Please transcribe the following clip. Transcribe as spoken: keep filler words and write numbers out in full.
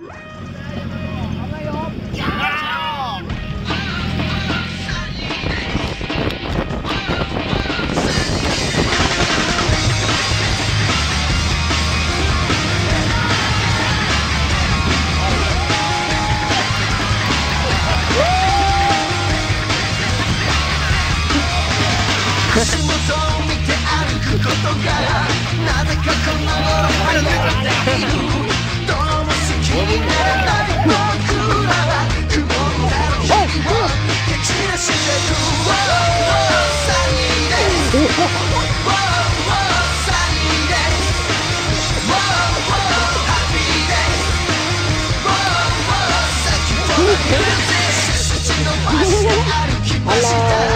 足元を見て歩くことがなぜかこの頃流行っている。どうも好きになれない僕らは曇った日々を蹴散らしてる。サニーデイサニーデイハッピーデイ先ほどに背筋伸ばして歩きました。